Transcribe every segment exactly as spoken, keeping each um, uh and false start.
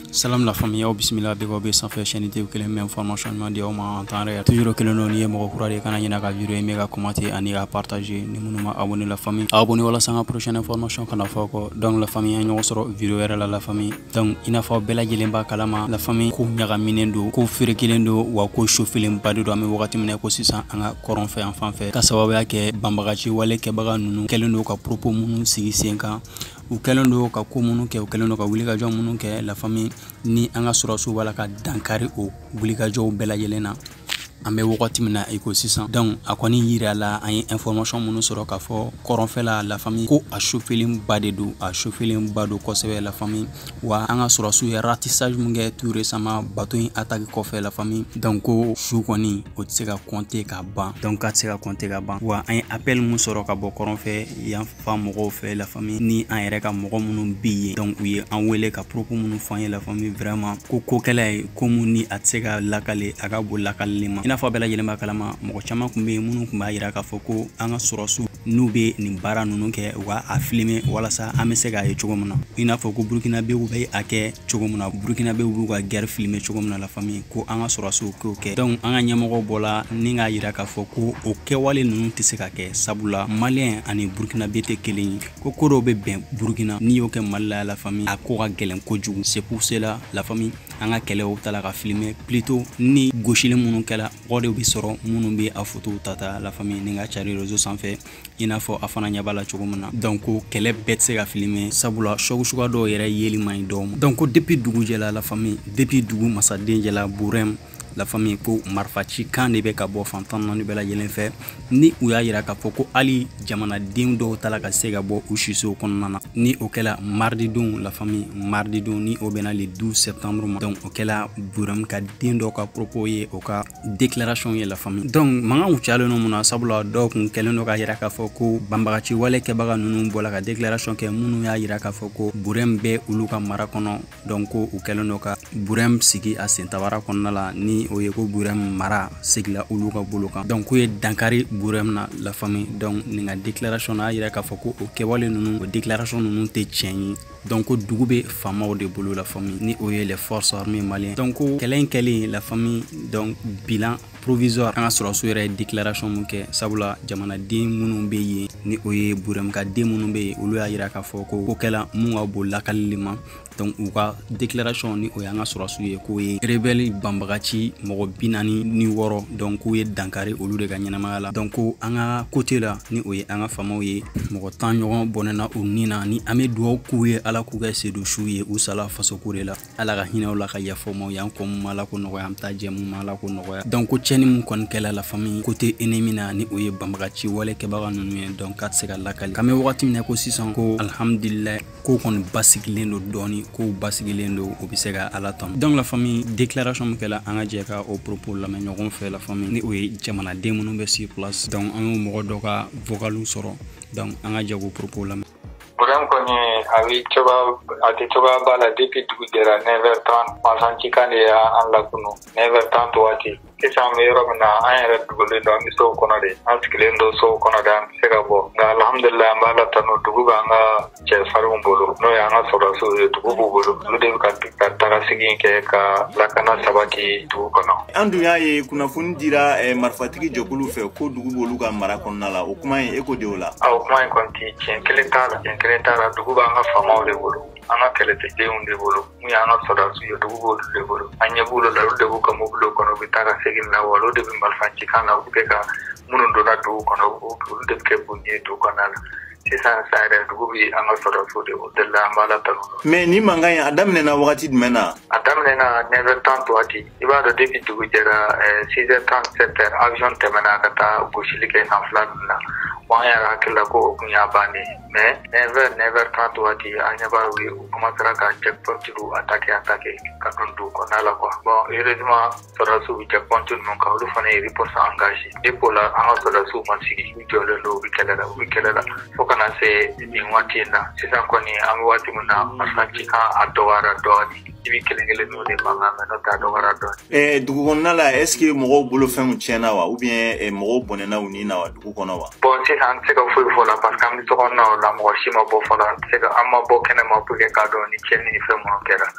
Salam la famille, au bismillah, big up, sans faire chaîne YouTube, que les mêmes informations demandées au moins en temps réel. Toujours que le nom est mon courrier, quand il y a une vidéo, méga commenter, et à partager, nous nous abonner la famille. Abonnez-vous à la prochaine information qu'on a fait. Donc la famille, on a une vidéo à la famille. Donc il a fait bella jelemba kalama, la famille, ko nyaga minendo, ko fere kilendo, ou ko chauffeur pas de doigt, mais wakati mene ko sisa anga koron fait enfant fait. Kasawa ya ke bambagachi wale ke baga nunu, kelendo ka propos munu sigi senka. U kɛlen do ka ko minnu kɛ u kɛlen do ka wuli ka jɔ minnu kɛ la famille ni an ka sɔrɔsiw b'a la ka dankari o wuli ka jɔw bɛɛ lajɛlen na an bɛ wagati min na i ko sisan donc a kɔni yira la an ye information minnu sɔrɔ ka fɔ kɔrɔnfɛla la famille ko a chauffelen ba de do a chauffelen ba do kosɛbɛ la famille wa an ka sɔrɔsiw ye ratissage mun kɛ tout récemment bateau in attaque kɔfɛ la famille donc ko su kɔni o tɛ se ka compter ka ban donc ka tɛ se ka compter ka ban wa an ye appel mun sɔrɔ ka bɔ kɔrɔnfɛ yan fan mɔgɔw fɛ la famille ni an yɛrɛ ka mɔgɔ minnu bi ye donc u ye an wele ka propos minnu fɔ an ye la famille vraiment ko kokɛla ye ko mun ni a tɛ se ka lakale a ka bon lakaleli ma. I n'a fɔ bɛɛ lajɛlen b'a kalama mɔgɔ caman kun bɛ yen minnu kun b'a yira k'a fɔ ko an ka sɔrɔsiw n'u bɛ nin baara ninnu kɛ u ka a filmer walasa an bɛ se k'a ye cogo min na i n'a fɔ ko burkinabéw bɛ a kɛ cogo min na burkinabéw b'u ka guerre filmer cogo min na la famille ko an ka sɔrɔsiw k'o kɛ donc an ka ɲɛmɔgɔ bɔla ni k'a yira k'a fɔ ko o kɛwale ninnu tɛ se ka kɛ sabula maliyɛn ani burkinabé tɛ kelen ye ko ko dɔw bɛ bɛn burkina n'i y'o kɛ mali la la famille a ko ka gɛlɛn kojugu c'est pour cela la famille an ka kɛlɛw ta la ka filmer plutôt ni gosilen minnu kɛla mɔgɔ de bɛ sɔrɔ minnu bɛ a photo ta ta la famille ni ka cari réseau sanfɛ i n'a fɔ a fana ɲɛ b'a la cogo min na donc ko kɛlɛ bɛɛ tɛ se ka filmer sabula choc suguya dɔw yɛrɛ yeli man ɲi dɔw ma donc ko depuis dugu jɛla la famille depuis dugu masaden jɛla Burem la famille ko marifaci kan de bɛ ka bɔ fantan naani bɛɛ lajɛlen fɛ ni u y'a yira k'a fɔ ko hali jamanaden dɔw ta la ka se ka bɔ u sisow kɔnɔna na ni o kɛla mardi don la famille mardi don ni o bɛna le douze septembre ma donc o kɛla Burem ka den dɔw ka propos ye o ka déclaration ye la famille donc mankanw cayalen no mun na sabula dɔw kun kɛlen do k'a yira k'a fɔ ko banbagaci wale kɛbaga ninnu bɔla ka déclaration kɛ minnu y'a yira k'a fɔ ko Burem bɛ olu ka mara kɔnɔ donc ko u kɛlen do ka Burem sigi a sentabara kɔnɔna la ni o ye ko Burem mara sigila olu ka bolo kan donc ko ye dankari Burem na la famille donc nin ka déclaration na yira k'a fɔ ko o kɛwale ninnu o déclaration ninnu tɛ tiɲɛ ye donc ko dugu bɛ faamaw de bolo la famille ni o ye les forces armées maliennes donc ko kɛlɛ in kɛlen la famille donc bilan provisoire an ka sɔrɔsiw yɛrɛ ye déclaration mun kɛ sabula jamanaden minnu bɛ yen ni o ye Burem ka den minnu bɛ yen olu y'a yira k'a fɔ ko ko kɛla mun ka bon lakaleli ma donc u ka déclaration ni o y'an ka sɔrɔsiw ye k'o ye rebelle banbagaci mɔgɔ bi naani ni wɔɔrɔ donc k'u ye dankari olu de ka ɲɛnamaya la donc ko an ka côté la ni o ye an ka faamaw ye mɔgɔ tan ɲɔgɔn bɔnɛna u ni na ni an bɛ dugawu k'u ye ala k'u kɛ sedusu ye u sala fasoko de la ala ka hinɛw la ka yafa ma y'an kɔ mun ma ala ko nɔgɔya an bɛ taa jɛ mun ma ala ko nɔgɔya donc ko cɛni mun kɔni kɛla la famille côté ennemi na ni o ye banbagaci wale kɛbaga ninnu ye donc k'a tɛ se ka lakali kan bɛ wagati min na ko sisan ko alhamdulilayi ko kɔni basigilen do dɔɔni ko basigilen do o bɛ se ka ala tanu donc la famille déclaration min kɛla an ka jɛ ka o propos lamɛn ɲɔgɔn fɛ la famille ni o ye jamanaden minnu bɛ sur place donc an y'o mɔgɔ dɔ ka vocaliw sɔrɔ donc an ka jɛ k'o propos lamɛn. Burem kɔni a bɛ cogoya a tɛ cogoya b'a la depuis dugu jɛra neuf heures trente masanci kan de y'an lakunu neuf heures trente waati sisan an bɛ yɔrɔ min na an yɛrɛ dugulen don an bɛ sow kɔnɔ de an sigilen don sow kɔnɔ de an tɛ se ka bɔ nka alhamdulilayi an b'a la tanu dugu b'an ka cɛfarinw bolo n'o y'an ka sɔrɔsiw ye dugu b'u bolo olu de bɛ ka ka taga segin kɛ ka lakana sabati dugu kɔnɔ. An dun y'a ye kunnafoni dira marifatigi jɛkulu fɛ ko dugu b'olu ka mara kɔnɔna la o kuma in e ko de o la. o kuma in kɔni tɛ tiɲɛ kelen t'a la tiɲɛ kelen t'a la dugu b'an ka faamaw de bolo an ka kɛlɛkɛdenw de bolo mun y'an ka sɔrɔsiw ye dugu b'olu de bolo an ɲɛ b'olu la olu de b'u ka mobiliw kɔnɔ u bɛ taa ka segin na wa olu de bɛ marifaci kan na u bɛ kɛ ka minnu donna dugu kɔnɔ olu de bɛ kɛ bunyi ye dugu kɔnɔna la sisan sa yɛrɛ dugu bɛ an ka sɔrɔsiw de bolo o de la an b'a la tanu. mais ni mankan in a daminɛna wagati jumɛn na. a daminɛna neuf heures trente waati i b'a dɔn depuis dugu jɛra six heures trente-sept heures avion tɛmɛna ka taa gosili kɛ san fila ninnu na wa an yɛrɛ hakili la ko o kun y'a bannen mais neuf heures neuf heures trente waati an ɲɛ b'a ye u commencera ka checkpointiw attaquer attaquer ka don dugu kɔnɔna la quoi bon heureusement sɔrɔsiw bɛ checkpoint ninnu kan olu fana ye riposte engagé depuis la an ka sɔrɔsiw ma sigi u jɔlen don u bɛ kɛlɛ la u bɛ kɛlɛ la fo ka na se nin waati in na sisan kɔni an bɛ waati min na masanci kan a dɔgɔyara dɔɔni i bɛ kelen kelen n'o de mankan mɛ n'o tɛ a dɔgɔyara dɔɔni. ɛɛ dugu kɔnɔna la est ce que mɔgɔw bolofɛnw tiɲɛna wa ou bien mɔgɔw bɔnɛna u ni na wa dugu kɔnɔ wa. bon sisan an tɛ se ka foyi fɔ la parce que an bɛ sokɔnɔnaw la mɔgɔ si ma bɔ fɔlɔ an tɛ se ka an ma bɔ kɛnɛma pour que k'a dɔn ni tiɲɛni ni fɛn minnu kɛra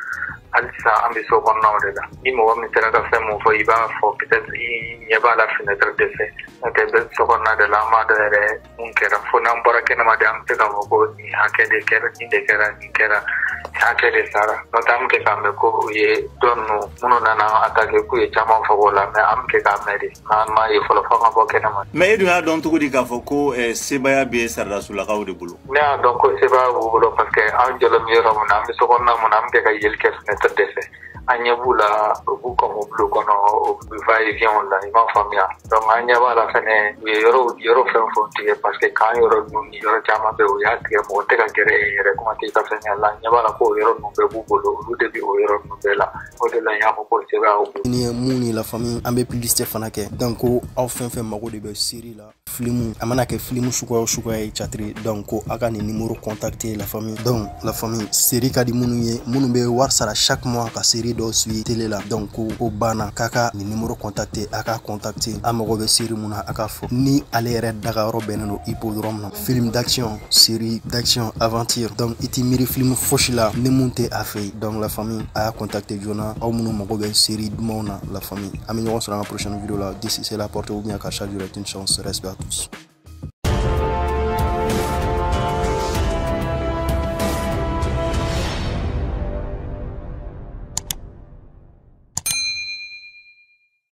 hali sisan an bɛ so kɔnɔnaw de la ni mɔgɔ min sera ka fɛn mun fɔ i b'a fɔ peut-être i ɲɛ b'a la fenêtre de fɛ n'o tɛ bɛɛ so kɔnɔna de la an b'a dɔn yɛrɛ mun kɛra fo n'an bɔra kɛnɛma de an bɛ se k'a fɔ ko nin hakɛ de kɛra nin de kɛra nin kɛra hakɛ de sara n'o tɛ an bɛ kɛ k'a mɛn ko u ye dɔ ninnu minnu nana attaqué k'u ye caman fɔ o la mais an bɛ kɛ k'a mɛn de an m'a ye fɔlɔ fɔ an ka bɔ kɛnɛma. mais e dun y'a dɔn cogo di k'a fɔ ko sebaya bɛ Sardasuulakaw de bolo. ne y'a dɔn ko sebaya b'u bolo parce que an jɔlen bɛ yɔrɔ min na an bɛ so kɔnɔna min na an bɛ kɛ ka yeli kɛ fenêtre de fɛ an ɲɛ b'u la u b'u ka mobile kɔnɔ u bɛ va et vient la i m'a faamuya donc an ɲɛ b'a la fɛnɛ u ye yɔrɔ yɔrɔ fɛn fɛn tigɛ parce que k'an yɔrɔ ninnu ni yɔrɔ caman bɛ u y'a tigɛ mɔgɔ tɛ ka gɛrɛ yen yɛrɛ kuma tɛ i ka fɛn la ɲɛ b'a la ko o yɔrɔ ninnu bɛɛ b'u bolo olu de bɛ o yɔrɔ ninnu bɛɛ la o de la n y'a fɔ ko sebaya y'u bolo. ni ye mun ni la famille an bɛ publicité fana kɛ donc ko aw fɛn fɛn mago de bɛ série la film a mana kɛ film suguya o suguya ye catiri donc ko a ka nin numéro contacter la famille donc la famille série ka di minnu ye minnu bɛ wari sara chaque mois ka série dɔw suit télé la donc ko ko banna k'a ka nin numéro contacter a ka contacter a mago bɛ série mun na a ka fɔ ni ale yɛrɛ dagayɔrɔ bɛnnen don hippodrome na film d'action série d'action aventure donc i ti miiri film fosi la ni mun tɛ a fɛ donc la famille a y'a contacter joona aw minnu mago bɛ série dumanw na la famille an bɛ ɲɔgɔn sɔrɔ an ka prochaine vidéo la d'ici c'est la porte ou bien qu'à chaque jour est une chance respect à tous.